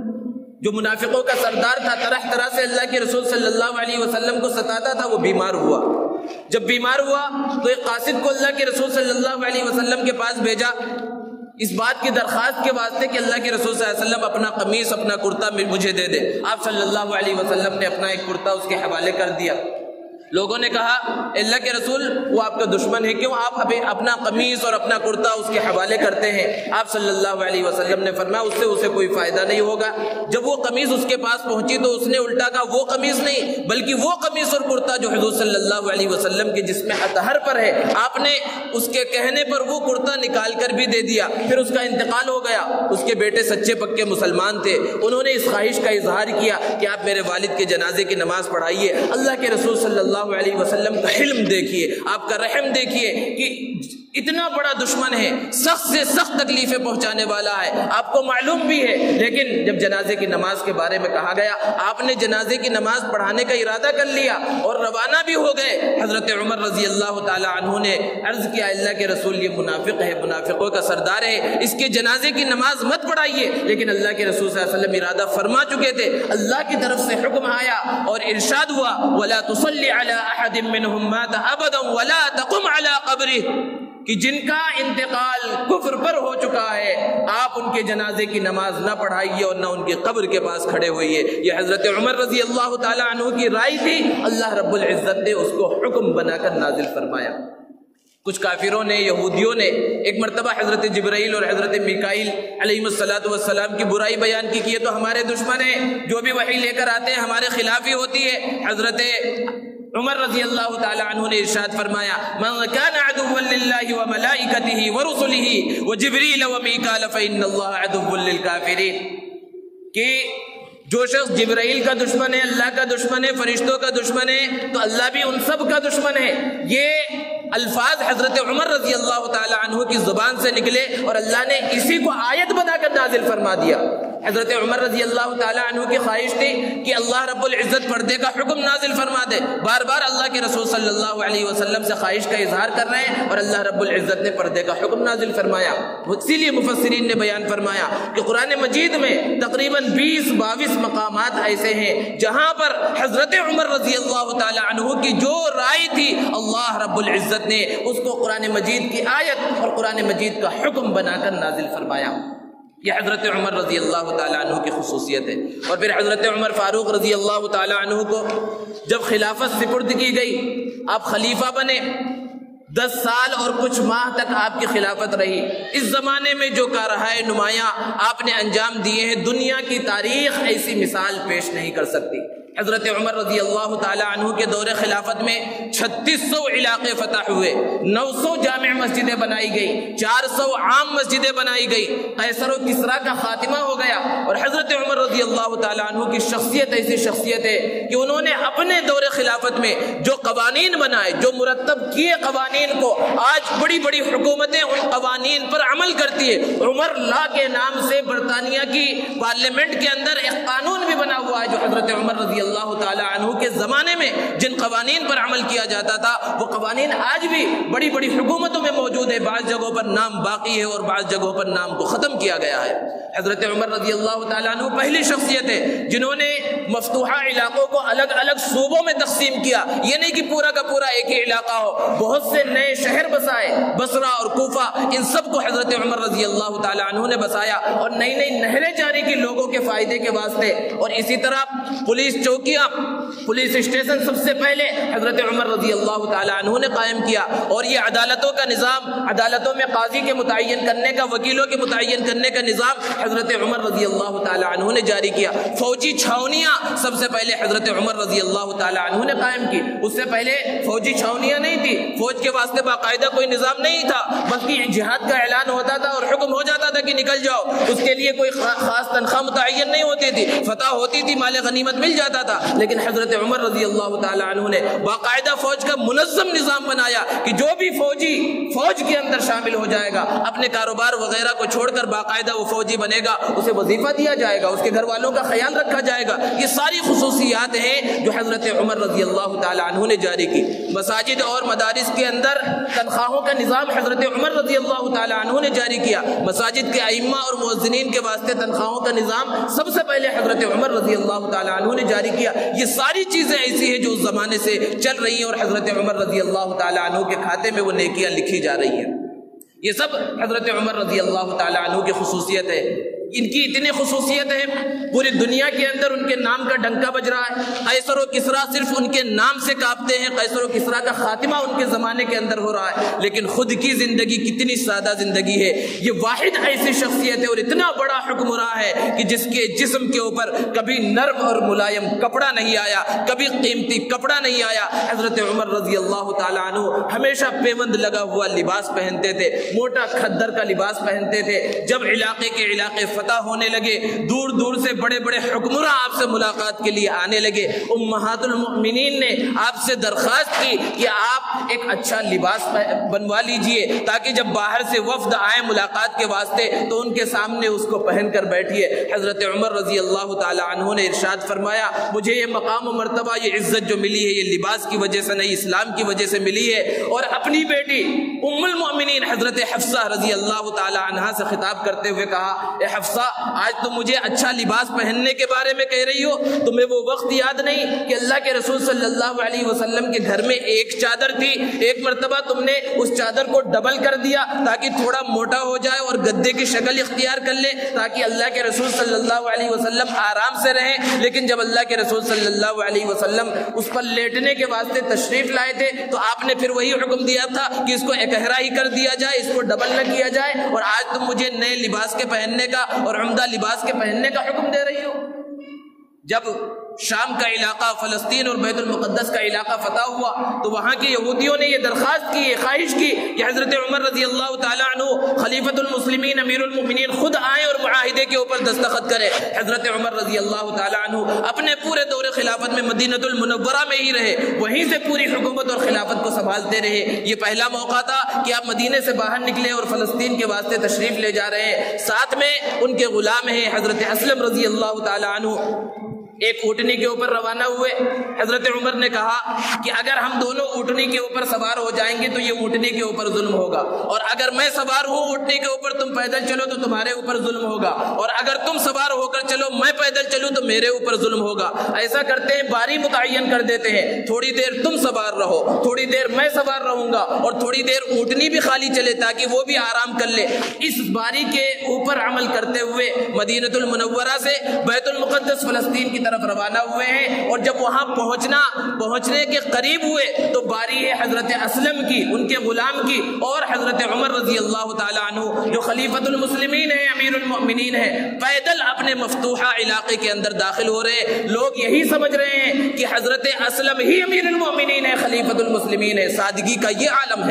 جو منافقوں کا سردار تھا، طرح طرح سے اللہ کے رسول صلی اللہ علیہ وسلم کو ستاتا تھا، وہ بیمار ہوا۔ جب بیمار ہوا تو ایک قاصد کو اللہ کے رسول صلی اللہ علیہ وسلم کے پاس بھیجا اس بات کی درخواست کے واسطے کہ اللہ کے رسول صلی اللہ علیہ وسلم اپنا قمیص، اپنا کرتا مجھے دے دے۔ آپ صلی اللہ علیہ وسلم نے اپنا ایک کرتا اس کے حوالے کر دیا۔ لوگوں نے کہا اللہ کے رسول وہ آپ کا دشمن ہے، کیوں آپ اپنا قمیص اور اپنا کرتا اس کے حوالے کرتے ہیں؟ آپ صلی اللہ علیہ وسلم نے فرمایا اس سے اسے کوئی فائدہ نہیں ہوگا۔ جب وہ قمیص اس کے پاس پہنچی تو اس نے الٹا کہا وہ قمیص نہیں بلکہ وہ قمیص اور کرتا جو حضور صلی اللہ علیہ وسلم کے جسم اطہر پر ہے۔ آپ نے اس کے کہنے پر وہ کرتا نکال کر بھی دے دیا۔ پھر اس کا انتقال ہو گیا۔ اس کے بیٹے سچے پکے مسلمان تھے، انہوں نے اس خواہش کا اظہار کیا کہ آپ میرے والد کے جنازے کی نماز پڑھائیے۔ اللہ کے رسول صلی اللہ علیہ وسلم کا حلم دیکھیے، آپ کا رحم دیکھیے کہ اتنا بڑا دشمن ہے، سخت سے سخت تکلیفیں پہنچانے والا ہے، آپ کو معلوم بھی ہے۔ لیکن جب جنازے کی نماز کے بارے میں کہا گیا، آپ نے جنازے کی نماز پڑھانے کا ارادہ کر لیا اور روانہ بھی ہو گئے۔ حضرت عمر رضی اللہ تعالی عنہ نے عرض کیا، اللہ کے رسول یہ منافق ہے، منافقوں کا سردار ہے، اس کے جنازے کی نماز مت پڑھائیے۔ لیکن اللہ کے رسول صلی اللہ علیہ وسلم ارادہ فرما چکے تھے، اللہ کی طرف سے حکم آیا اور ارشاد ہوا، وَلَا تُصَلِّ عَلَىٰ أَحَدٍ مِّنْهُمْ مَاتَ أَبَدًا وَلَا تَقُمْ عَلَىٰ قَبْرِهِ، کہ جن کا انتقال کفر پر ہو چکا ہے آپ ان کے جنازے کی نماز نہ پڑھائیے اور نہ ان کی قبر کے پاس کھڑے ہوئیے۔ یہ حضرت عمر رضی اللہ تعالی عنہ کی رائے تھی، اللہ رب العزت نے اس کو حکم بنا کر نازل فرمایا۔ کچھ کافروں نے، یہودیوں نے ایک مرتبہ حضرت جبرائیل اور حضرت میکائیل علیہ السلام کی برائی بیان کی کہ یہ تو ہمارے دشمن ہیں، جو بھی وحی لے کر آتے ہیں ہمارے خلاف ہی ہوتی ہے۔ حضرت عمر رضی اللہ تعالی عنہ نے ارشاد فرمایا، من کان عدوا للہ وملائکتہ ورسلہ وجبریل ومیکال فإن اللہ عدو للکافرین، کہ جو شخص جبرائیل کا دشمن ہے، اللہ کا دشمن ہے، فرشتوں کا دشمن ہے، تو اللہ بھی ان سب کا دشمن ہے۔ یہ الفاظ حضرت عمر رضی اللہ تعالی عنہ کی زبان سے نکلے اور اللہ نے اسی کو آیت بنا کر نازل فرما دیا۔ حضرت عمر رضی اللہ تعالی عنہ کی خواہش تھی کہ اللہ رب العزت پردے کا حکم نازل فرما دے، بار بار اللہ کے رسول صلی اللہ علیہ وسلم سے خواہش کا اظہار کر رہے ہیں اور اللہ رب العزت نے پردے کا حکم نازل فرمایا۔ اسی لیے مفسرین نے بیان فرمایا کہ قرآن مجید میں تقریباً 20-22 مقامات ایسے ہیں جہاں پر حضرت عمر رضی اللہ تعالی عنہ کی جو رائے تھی اللہ رب العزت نے اس کو قرآن مجید کی آیت اور قرآن مجید کا حکم بنا کر نازل فرمایا۔ یہ حضرت عمر رضی اللہ تعالی عنہ کی خصوصیت ہے۔ اور پھر حضرت عمر فاروق رضی اللہ تعالی عنہ کو جب خلافت سپرد کی گئی، آپ خلیفہ بنے، 10 سال اور کچھ ماہ تک آپ کی خلافت رہی۔ اس زمانے میں جو کارہائے نمایاں آپ نے انجام دیے ہیں، دنیا کی تاریخ ایسی مثال پیش نہیں کر سکتی۔ حضرت عمر رضی اللہ تعالی عنہ کے دور خلافت میں 3600 علاقے فتح ہوئے، 900 جامع مسجدیں بنائی گئی، 400 عام مسجدیں بنائی گئی، قیصر و کسریٰ کا خاتمہ ہو گیا۔ اور حضرت عمر رضی اللہ تعالی عنہ کی شخصیت ایسی شخصیت ہے کہ انہوں نے اپنے دور خلافت میں جو قوانین بنائے، جو مرتب کیے قوانین کو، آج بڑی بڑی حکومتیں ان قوانین پر عمل کرتی ہے۔ عمر لا کے نام سے برطانیہ کی پارلیمنٹ کے اندر ایک قانون بھی بنا ہوا ہے جو حضرت عمر رضی اللہ تعالی عنہ کے زمانے میں جن قوانین پر عمل کیا جاتا تھا وہ قوانین آج بھی بڑی بڑی حکومتوں میں موجود ہے۔ بعض جگہوں پر نام باقی ہے اور بعض جگہوں پر نام کو ختم کیا گیا ہے۔ حضرت عمر رضی اللہ تعالی عنہ پہلی شخصیت ہے جنہوں نے مفتوحہ علاقوں کو الگ الگ صوبوں میں تقسیم کیا۔ یہ نہیں کہ پورا کا پورا ایک ہی علاقہ ہو، بہت سے نئے شہر بسائے، بصرہ اور کوفہ، ان سب کو حضرت عمر رضی اللہ تعالی عنہ نے بسایا اور نئی نئی نہریں جاری کی لوگوں کے فائدے کے واسطے۔ اور اسی طرح پولیس چوکیاں، پولیس اسٹیشن سب سے پہلے حضرت عمر رضی اللہ تعالی عنہ نے قائم کیا۔ اور یہ عدالتوں کا نظام، عدالتوں میں قاضی کے متعین کرنے کا، وکیلوں کے متعین کرنے کا نظام حضرت عمر رضی اللہ تعالی عنہ نے جاری کیا۔ فوجی چھاونیاں سب سے پہلے حضرت عمر رضی اللہ تعالی عنہ نے قائم کی۔ اس سے پہلے فوجی چھاونیاں نہیں تھی، فوج کے واسطے باقاعدہ کوئی نظام نہیں تھا، بلکہ جہاد کا اعلان ہوتا تھا اور حکم ہو جاتا تھا کہ نکل جاؤ، اس کے لیے کوئی خاص تنخواہ متعین نہیں ہوتی تھی، فتح ہوتی تھی، مال غنیمت مل جاتا تھا۔ لیکن حضرت عمر رضی اللہ تعالی عنہ نے باقاعدہ فوج کا منظم نظام بنایا کہ جو بھی فوجی فوج کے اندر شامل ہو جائے گا، اپنے کاروبار وغیرہ کو چھوڑ کر باقاعدہ وہ فوجی بنے گا، اسے وظیفہ دیا جائے گا، اس کے گھر والوں کا خیال رکھا جائے گا۔ یہ ساری خصوصیات ہیں جو حضرت عمر رضی اللہ تعالی عنہ نے جاری کی۔ مساجد اور مدارس کے اندر تنخواہوں کا نظام حضرت عمر رضی اللہ تعالی عنہ نے جاری کیا۔ مساجد کے ائمہ اور مؤذنین کے واسطے تنخواہوں کا نظام سب سے پہلے حضرت عمر رضی اللہ تعالی عنہ نے جاری کیا۔ یہ ساری چیزیں ایسی ہیں جو اس زمانے سے چل رہی ہیں اور حضرت عمر رضی اللہ تعالی عنہ کے کھاتے میں وہ نیکیاں لکھی جا رہی ہیں۔ یہ سب حضرت عمر رضی اللہ تعالی عنہ کی خصوصیت ہے۔ ان کی اتنی خصوصیت ہے، پوری دنیا کے اندر ان کے نام کا ڈنکا بج رہا ہے۔ قیصر و کسریٰ صرف ان کے نام سے کانپتے ہیں، قیصر و کسریٰ کا خاتمہ ان کے زمانے کے اندر ہو رہا ہے، لیکن خود کی زندگی کتنی سادہ زندگی ہے۔ یہ واحد ایسی شخصیت ہے اور اتنا بڑا حکم رہا ہے کہ جس کے جسم کے اوپر کبھی نرم اور ملائم کپڑا نہیں آیا، کبھی قیمتی کپڑا نہیں آیا۔ حضرت عمر رضی اللہ تعالی عنہ ہمیشہ پیوند لگا ہوا لباس پہنتے تھے، موٹا کھدر کا لباس پہنتے تھے۔ جب علاقے کے علاقے فتح ہونے لگے، دور دور سے بڑے بڑے حکمراں آپ سے ملاقات کے لیے آنے لگے۔ امہات المؤمنین نے آپ سے درخواست کی کہ آپ ایک اچھا لباس بنوا لیجئے تاکہ جب باہر سے وفد آئے ملاقات کے واسطے تو ان کے سامنے اس کو پہن کر بیٹھیے۔ حضرت عمر رضی اللہ تعالی عنہ نے ارشاد فرمایا مجھے یہ مقام و مرتبہ، یہ عزت جو ملی ہے یہ لباس کی وجہ سے نہیں، اسلام کی وجہ سے ملی ہے۔ اور اپنی بیٹی ام المؤمنین حضرت حفصہ رضی اللہ تعالی عنہا سے خطاب کرتے ہوئے کہا اے حفصہ آج تم مجھے اچھا لباس پہننے کے بارے میں کہہ رہی ہو، تمہیں وہ وقت یاد نہیں کہ اللہ کے رسول صلی اللہ علیہ وسلم کے گھر میں ایک چادر تھی، ایک مرتبہ تم نے اس چادر کو ڈبل کر دیا تاکہ تھوڑا موٹا ہو جائے اور گدے کی شکل اختیار کر لے تاکہ اللہ کے رسول صلی اللہ علیہ وسلم آرام سے رہیں۔ لیکن جب اللہ کے رسول صلی اللہ علیہ وسلم اس پر لیٹنے کے واسطے تشریف لائے تھے تو آپ نے پھر وہی حکم دیا تھا کہ اس کو اکہرا ہی کر دیا جائے، اس کو ڈبل نہ کیا جائے، اور آج تم مجھے نئے لباس کے پہننے کا اور عمدہ لباس کے پہننے کا حکم دے رہی ہو۔ جب شام کا علاقہ، فلسطین اور بیت المقدس کا علاقہ فتح ہوا تو وہاں کے یہودیوں نے یہ درخواست کی، یہ خواہش کی کہ حضرت عمر رضی اللہ تعالیٰ عنہ خلیفۃ المسلمین امیر المؤمنین خود آئیں اور معاہدے کے اوپر دستخط کرے۔ حضرت عمر رضی اللہ تعالیٰ عنہ اپنے پورے دور خلافت میں مدینہ المنورہ میں ہی رہے، وہیں سے پوری حکومت اور خلافت کو سنبھالتے رہے۔ یہ پہلا موقع تھا کہ آپ مدینے سے باہر نکلے اور فلسطین کے واسطے تشریف لے جا رہے ہیں، ساتھ میں ان کے غلام ہیں حضرت اسلم رضی اللہ تعالیٰ عنہ ایک اونٹنی کے اوپر روانہ ہوئے۔ حضرت عمر نے کہا کہ اگر ہم دونوں اونٹنی کے اوپر سوار ہو جائیں گے تو یہ اونٹنی کے اوپر ظلم ہوگا، اور اگر میں سوار ہوں اونٹنی کے اوپر تم پیدل چلو تو تمہارے اوپر ظلم ہوگا، اور اگر تم سوار ہو کر چلو میں پیدل چلوں تو میرے اوپر ظلم ہوگا۔ ایسا کرتے ہیں باری متعین کر دیتے ہیں، تھوڑی دیر تم سوار رہو، تھوڑی دیر میں سوار رہوں گا، اور تھوڑی دیر اونٹنی بھی خالی چلے تاکہ وہ بھی آرام کر لے۔ اس باری کے اوپر عمل کرتے ہوئے مدینہ المنورہ سے بیت المقدس فلسطین کی طرف روانہ ہوئے ہیں، اور جب وہاں پہنچنے کے قریب ہوئے تو باری ہے حضرت اسلم کی، ان کے غلام کی، اور حضرت عمر رضی اللہ تعالیٰ عنہ جو خلیفۃ المسلمین ہیں، امیر المؤمنین ہیں، پیدل اپنے مفتوحہ علاقے کے اندر داخل ہو رہے ہیں۔ لوگ یہی سمجھ رہے ہیں کہ حضرت اسلم ہی امیر المؤمنین ہے، خلیفۃ المسلمین ہے۔ سادگی کا یہ عالم ہے،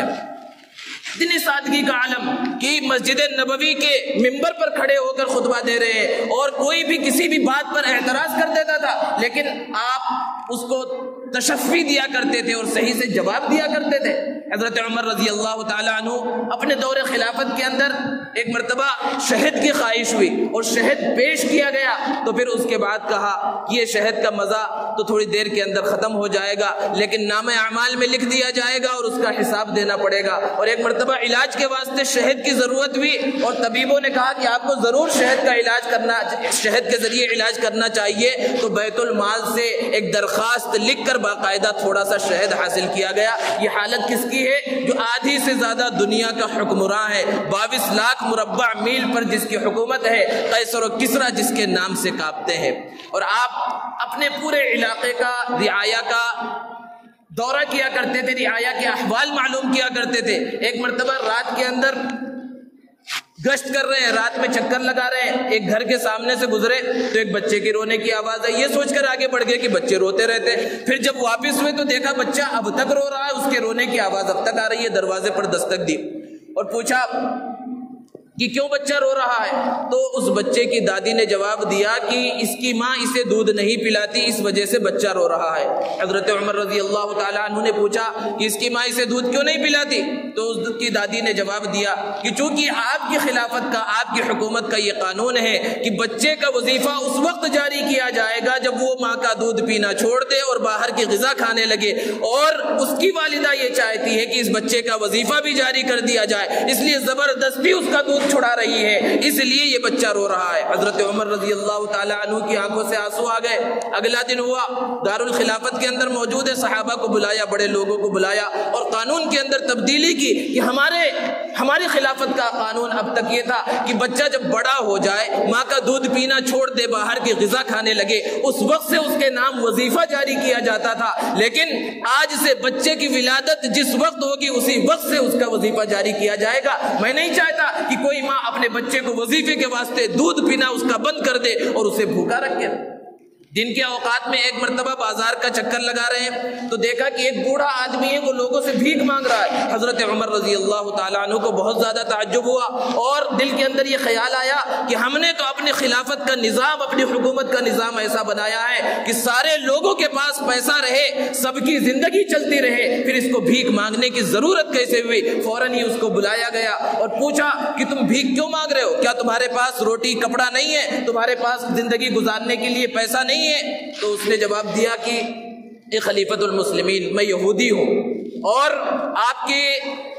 اتنی سادگی کا عالم کہ مسجد نبوی کے ممبر پر کھڑے ہو کر خطبہ دے رہے ہیں، اور کوئی بھی کسی بھی بات پر اعتراض کر دیتا تھا لیکن آپ اس کو تشفی دیا کرتے تھے اور صحیح سے جواب دیا کرتے تھے۔ حضرت عمر رضی اللہ تعالیٰ عنہ اپنے دور خلافت کے اندر ایک مرتبہ شہد کی خواہش ہوئی اور شہد پیش کیا گیا، تو پھر اس کے بعد کہا کہ یہ شہد کا مزہ تو تھوڑی دیر کے اندر ختم ہو جائے گا لیکن نام اعمال میں لکھ دیا جائے گا اور اس کا حساب دینا پڑے گا۔ اور ایک مرتبہ علاج کے واسطے شہد کی ضرورت ہوئی اور طبیبوں نے کہا کہ آپ کو ضرور شہد کا علاج کرنا، شہد کے ذریعے علاج کرنا چاہیے، تو بیت المال سے ایک درخواست لکھ کر باقاعدہ تھوڑا سا شہد حاصل کیا گیا۔ یہ حالت کس کی ہے؟ جو آدھی سے زیادہ دنیا کا حکمراں ہے، 22 لاکھ مربع میل پر جس کی حکومت ہے، قیصر و کسریٰ جس کے نام سے کانپتے ہیں، اور آپ اپنے پورے علاقے کا رعایا کا دورہ کیا کرتے تھے، رعایا کے احوال معلوم کیا کرتے تھے۔ ایک مرتبہ رات کے اندر گشت کر رہے ہیں، رات میں چکر لگا رہے ہیں، ایک گھر کے سامنے سے گزرے تو ایک بچے کی رونے کی آواز ہے، یہ سوچ کر آگے بڑھ گئے کہ بچے روتے رہتے ہیں۔ پھر جب واپس ہوئے تو دیکھا بچہ اب تک رو رہا ہے، اس کے رونے کی آواز اب تک آ رہی ہے۔ دروازے پر دستک دی اور پوچھا کہ کیوں بچہ رو رہا ہے؟ تو اس بچے کی دادی نے جواب دیا کہ اس کی ماں اسے دودھ نہیں پلاتی، اس وجہ سے بچہ رو رہا ہے۔ حضرت عمر رضی اللہ تعالیٰ عنہ نے پوچھا کہ اس کی ماں اسے دودھ کیوں نہیں پلاتی؟ تو اس کی دادی نے جواب دیا کہ چونکہ آپ کی خلافت کا، آپ کی حکومت کا یہ قانون ہے کہ بچے کا وظیفہ اس وقت جاری کیا جائے گا جب وہ ماں کا دودھ پینا چھوڑ دے اور باہر کی غذا کھانے لگے، اور اس کی والدہ یہ چاہتی ہے کہ اس بچے کا وظیفہ بھی جاری کر دیا جائے، اس لیے زبردستی اس کا دودھ چھڑا رہی ہے، اس لیے یہ بچہ رو رہا ہے۔ حضرت عمر رضی اللہ تعالی عنہ کی آنکھوں سے آنسو آ گئے۔ اگلا دن ہوا، دارالخلافت کے اندر موجود صحابہ کو بلایا، بڑے لوگوں کو بلایا اور قانون کے اندر تبدیلی کی کہ ہماری خلافت کا قانون اب تک یہ تھا کہ بچہ جب بڑا ہو جائے، ماں کا دودھ پینا چھوڑ دے، باہر کی غذا کھانے لگے، اس وقت سے اس کے نام وظیفہ جاری کیا جاتا تھا، لیکن آج سے بچے کی ولادت جس وقت ہوگی اسی وقت سے اس کا وظیفہ جاری کیا جائے گا۔ میں نہیں چاہتا کہ کوئی ماں اپنے بچے کو وظیفے کے واسطے دودھ پینا اس کا بند کر دے اور اسے بھوکا رکھے۔ دن کے اوقات میں ایک مرتبہ بازار کا چکر لگا رہے ہیں تو دیکھا کہ ایک بوڑھا آدمی ہے وہ لوگوں سے بھیک مانگ رہا ہے۔ حضرت عمر رضی اللہ تعالیٰ عنہ کو بہت زیادہ تعجب ہوا اور دل کے اندر یہ خیال آیا کہ ہم نے تو اپنی خلافت کا نظام، اپنی حکومت کا نظام ایسا بنایا ہے کہ سارے لوگوں کے پاس پیسہ رہے، سب کی زندگی چلتی رہے، پھر اس کو بھیک مانگنے کی ضرورت کیسے ہوئی؟ فوراً ہی اس کو بلایا گیا اور پوچھا کہ تم بھیک کیوں مانگ رہے ہو؟ کیا تمہارے پاس روٹی کپڑا نہیں ہے؟ تمہارے پاس زندگی گزارنے کے لیے پیسہ نہیں ہے؟ تو اس نے جواب دیا کہ اے خلیفۃ المسلمین، میں یہودی ہوں اور آپ کے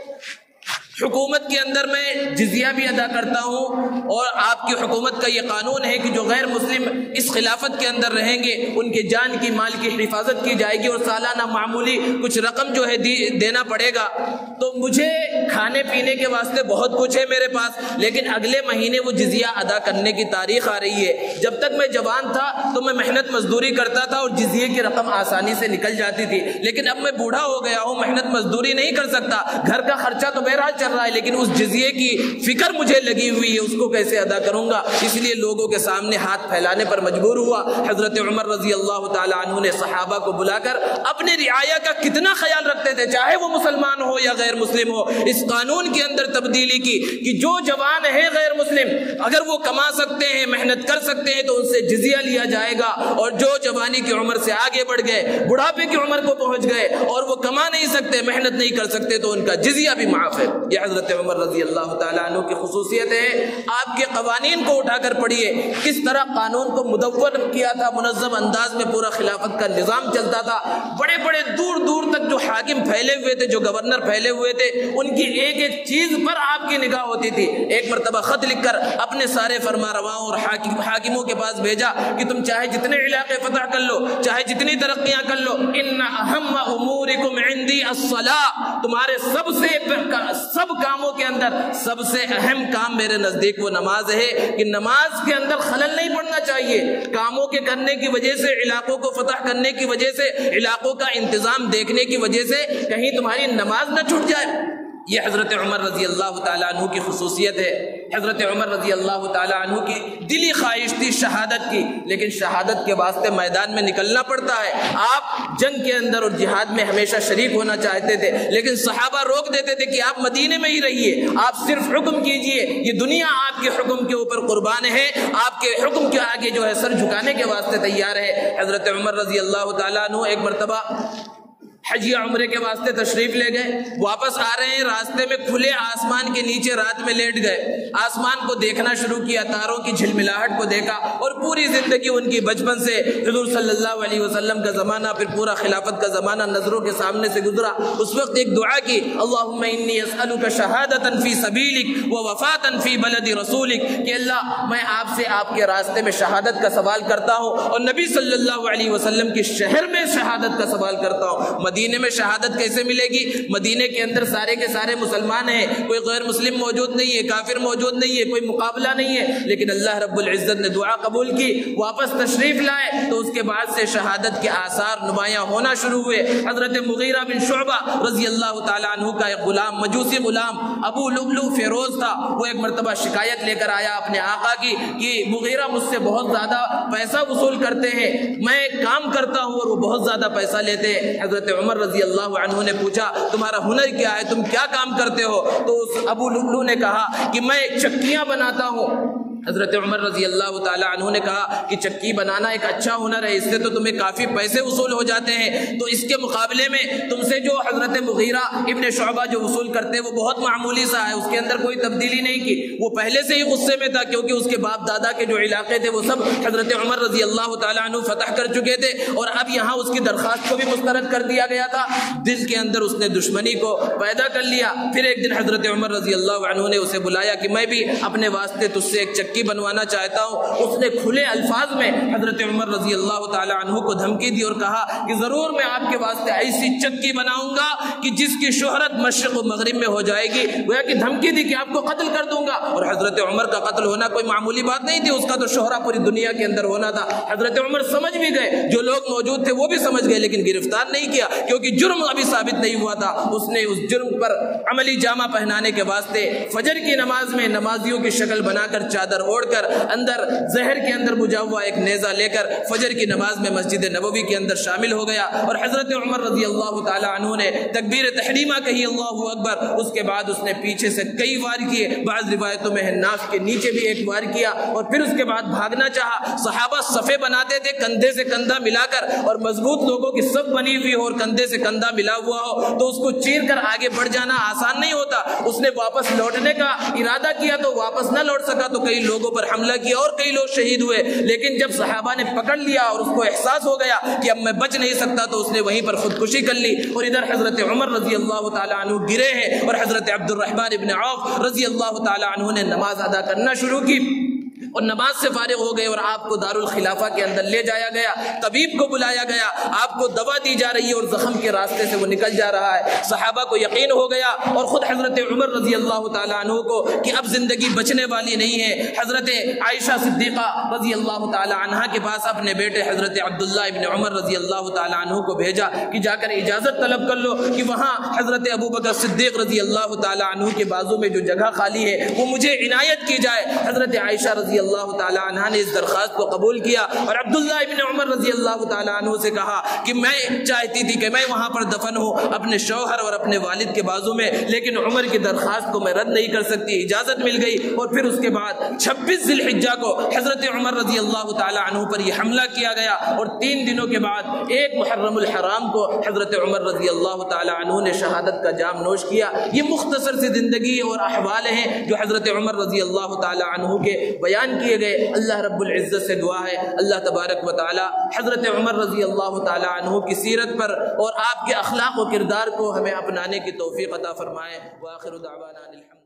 حکومت کے اندر میں جزیہ بھی ادا کرتا ہوں، اور آپ کی حکومت کا یہ قانون ہے کہ جو غیر مسلم اس خلافت کے اندر رہیں گے ان کے جان کی، مال کی حفاظت کی جائے گی اور سالانہ معمولی کچھ رقم جو ہے دینا پڑے گا۔ تو مجھے کھانے پینے کے واسطے بہت کچھ ہے میرے پاس، لیکن اگلے مہینے وہ جزیہ ادا کرنے کی تاریخ آ رہی ہے۔ جب تک میں جوان تھا تو میں محنت مزدوری کرتا تھا اور جزیے کی رقم آسانی سے نکل جاتی تھی، لیکن اب میں بوڑھا ہو گیا ہوں، محنت مزدوری نہیں کر سکتا، گھر کا خرچہ تو بہرحال چل رہا ہے، لیکن اس جزیے کی فکر مجھے لگی ہوئی ہے، اس کو کیسے ادا کروں گا؟ اس لیے لوگوں کے سامنے ہاتھ پھیلانے پر مجبور ہوا۔ حضرت عمر رضی اللہ تعالیٰ عنہ نے صحابہ کو بلا کر اپنے رعایا کا کتنا خیال رکھتے تھے، چاہے وہ مسلمان ہو یا غیر مسلم ہو، اس قانون کے اندر تبدیلی کی کہ جو جوان ہے غیر مسلم اگر وہ کما سکتے ہیں، محنت کر سکتے ہیں تو ان سے جزیہ لیا جائے گا، اور جو جوانی کی عمر سے آگے بڑھ گئے، بڑھاپے کی عمر کو پہنچ گئے اور وہ کما نہیں سکتے، محنت نہیں کر سکتے، تو ان کا جزیہ بھی معاف ہے۔ یہ حضرت عمر رضی اللہ تعالیٰ عنہ کی خصوصیت ہے۔ آپ کے قوانین کو اٹھا کر پڑھیے، کس طرح قانون کو مدون کیا تھا، منظم انداز میں پورا خلافت کا نظام چلتا تھا۔ بڑے بڑے دور دور تک جو حاکم پھیلے ہوئے تھے، جو گورنر پھیلے ہوئے تھے، ان کی ایک ایک چیز پر آپ کی نگاہ ہوتی تھی۔ ایک مرتبہ خط لکھ کر اپنے سارے فرما رواؤں اور حاکموں کے پاس بھیجا کہ تم چاہے جتنے علاقے فتح کر لو، چاہے جتنی ترقیاں کر لو، ان اہم امورکم عندی الصلاۃ، تمہارے سب کاموں کے اندر سب سے اہم کام میرے نزدیک وہ نماز ہے کہ نماز کے اندر خلل نہیں پڑنا چاہیے۔ کاموں کے کرنے کی وجہ سے، علاقوں کو فتح کرنے کی وجہ سے، علاقوں کا انتظام دیکھنے کی وجہ سے کہیں تمہاری نماز نہ چھوٹ جائے۔ یہ حضرت عمر رضی اللہ تعالیٰ عنہ کی خصوصیت ہے۔ حضرت عمر رضی اللہ تعالیٰ عنہ کی دلی خواہش تھی شہادت کی، لیکن شہادت کے واسطے میدان میں نکلنا پڑتا ہے۔ آپ جنگ کے اندر اور جہاد میں ہمیشہ شریک ہونا چاہتے تھے، لیکن صحابہ روک دیتے تھے کہ آپ مدینے میں ہی رہیے، آپ صرف حکم کیجئے، یہ دنیا آپ کے حکم کے اوپر قربان ہے، آپ کے حکم کے آگے جو ہے سر جھکانے کے واسطے تیار ہے۔ حضرت عمر رضی اللہ تعالیٰ عنہ ایک مرتبہ حج یا عمرے کے واسطے تشریف لے گئے، واپس آ رہے ہیں، راستے میں کھلے آسمان کے نیچے رات میں لیٹ گئے، آسمان کو دیکھنا شروع کیا، تاروں کی جھلملاہٹ کو دیکھا، اور پوری زندگی ان کی بچپن سے حضور صلی اللہ علیہ وسلم کا زمانہ، پھر پورا خلافت کا زمانہ نظروں کے سامنے سے گزرا۔ اس وقت ایک دعا کی، اللہم انی اسألک شہادتا فی سبیلک ووفاتا فی بلد رسولک، کہ اللہ میں آپ سے آپ کے راستے میں شہادت کا سوال کرتا ہوں اور نبی صلی اللہ علیہ وسلم کے شہر میں شہادت کا سوال کرتا ہوں۔ مدینے میں شہادت کیسے ملے گی؟ مدینے کے اندر سارے کے سارے مسلمان ہیں، کوئی غیر مسلم موجود نہیں ہے، کافر موجود نہیں ہے، کوئی مقابلہ نہیں ہے، لیکن اللہ رب العزت نے دعا قبول کی، واپس تشریف لائے تو اس کے بعد سے شہادت کے آثار نمایاں ہونا شروع ہوئے۔ حضرت مغیرہ بن شعبہ رضی اللہ تعالیٰ عنہ کا ایک غلام، مجوسی غلام ابو لؤلؤ فیروز تھا، وہ ایک مرتبہ شکایت لے کر آیا اپنے آقا کی کہ مغیرہ مجھ سے بہت زیادہ پیسہ وصول کرتے ہیں، میں کام کرتا ہوں اور وہ بہت زیادہ پیسہ لیتے ہیں۔ حضرت عمر رضی اللہ عنہ نے پوچھا تمہارا ہنر کیا ہے، تم کیا کام کرتے ہو؟ تو اس ابو لؤلؤ نے کہا کہ میں چکیاں بناتا ہوں۔ حضرت عمر رضی اللہ تعالیٰ عنہ نے کہا کہ چکی بنانا ایک اچھا ہنر ہے، اس سے تو تمہیں کافی پیسے وصول ہو جاتے ہیں، تو اس کے مقابلے میں تم سے جو حضرت مغیرہ ابن شعبہ جو وصول کرتے وہ بہت معمولی سا ہے، اس کے اندر کوئی تبدیلی نہیں کی۔ وہ پہلے سے ہی غصے میں تھا کیونکہ اس کے باپ دادا کے جو علاقے تھے وہ سب حضرت عمر رضی اللہ تعالیٰ عنہ فتح کر چکے تھے، اور اب یہاں اس کی درخواست کو بھی مسترد کر دیا گیا تھا۔ دل کے اندر اس نے دشمنی کو پیدا کر لیا۔ پھر ایک دن حضرت عمر رضی اللہ عنہ نے اسے بلایا کہ میں بھی اپنے واسطے تجھ سے ایک چکی بنوانا چاہتا ہوں۔ اس نے کھلے الفاظ میں حضرت عمر رضی اللہ تعالی عنہ کو دھمکی دی اور کہا کہ ضرور میں آپ کے واسطے ایسی چکی بناؤں گا کہ جس کی شہرت مشرق و مغرب میں ہو جائے گی۔ گویا کہ دھمکی دی کہ آپ کو قتل کر دوں گا، اور حضرت عمر کا قتل ہونا کوئی معمولی بات نہیں تھی، اس کا تو شہرہ پوری دنیا کے اندر ہونا تھا۔ حضرت عمر سمجھ بھی گئے، جو لوگ موجود تھے وہ بھی سمجھ گئے، لیکن گرفتار نہیں کیا کیونکہ جرم ابھی ثابت نہیں ہوا تھا۔ اس نے اس جرم پر عملی جامہ پہنانے کے واسطے فجر کی نماز میں نمازیوں کی شکل بنا کر چادر چادر اوڑھ کر اندر زہر کے اندر بجھا ہوا ایک نیزہ لے کر فجر کی نماز میں مسجد نبوی کے اندر شامل ہو گیا، اور حضرت عمر رضی اللہ تعالی عنہ نے تکبیر تحریمہ کہی اللہ اکبر، اس کے بعد اس نے پیچھے سے کئی وار کیے، بعض روایتوں میں ناف کے نیچے بھی ایک وار کیا، اور پھر اس کے بعد بھاگنا چاہا۔ صحابہ صفے بناتے تھے کندھے سے کندھا ملا کر، اور مضبوط لوگوں کی صف بنی ہوئی ہو اور کندھے سے کندھا ملا ہوا ہو تو اس کو چیر کر آگے بڑھ جانا آسان نہیں ہوتا۔ اس نے واپس لوٹنے کا ارادہ کیا تو واپس نہ لوٹ سکا، تو کئی لوگوں پر حملہ کیا اور کئی لوگ شہید ہوئے، لیکن جب صحابہ نے پکڑ لیا اور اس کو احساس ہو گیا کہ اب میں بچ نہیں سکتا تو اس نے وہیں پر خودکشی کر لی۔ اور ادھر حضرت عمر رضی اللہ تعالی عنہ گرے ہیں، اور حضرت عبد الرحمن ابن عوف رضی اللہ تعالی عنہ نے نماز ادا کرنا شروع کی، اور نماز سے فارغ ہو گئے، اور آپ کو دارالخلافہ کے اندر لے جایا گیا، طبیب کو بلایا گیا، آپ کو دوا دی جا رہی ہے اور زخم کے راستے سے وہ نکل جا رہا ہے۔ صحابہ کو یقین ہو گیا، اور خود حضرت عمر رضی اللہ تعالیٰ عنہ کو کہ اب زندگی بچنے والی نہیں ہے، حضرت عائشہ صدیقہ رضی اللہ تعالیٰ عنہ کے پاس اپنے بیٹے حضرت عبداللہ ابن عمر رضی اللہ تعالیٰ عنہ کو بھیجا کہ جا کر اجازت طلب کر لو کہ وہاں حضرت ابو بکر صدیق رضی اللہ تعالیٰ عنہ کے بازو میں جو جگہ خالی ہے وہ مجھے عنایت کی جائے۔ حضرت عائشہ رضی اللہ تعالیٰ عنہ نے اس درخواست کو قبول کیا، اور عبداللہ ابن عمر رضی اللہ تعالیٰ عنہ سے کہا کہ میں چاہتی تھی کہ میں وہاں پر دفن ہوں اپنے شوہر اور اپنے والد کے بازو میں، لیکن عمر کی درخواست کو میں رد نہیں کر سکتی۔ اجازت مل گئی، اور پھر اس کے بعد 26 ذی الحجہ کو حضرت عمر رضی اللہ تعالیٰ عنہ پر یہ حملہ کیا گیا، اور 3 دنوں کے بعد 1 محرم الحرام کو حضرت عمر رضی اللہ تعالیٰ عنہ نے شہادت کا جام نوش کیا۔ یہ مختصر سی زندگی اور احوال ہیں جو حضرت عمر رضی اللہ تعالیٰ عنہ کے بیان کیے گئے۔ اللہ رب العزت سے دعا ہے اللہ تبارک و تعالی حضرت عمر رضی اللہ تعالی عنہ کی سیرت پر اور آپ کے اخلاق و کردار کو ہمیں اپنانے کی توفیق عطا فرمائے۔ وآخر دعوانا الحمد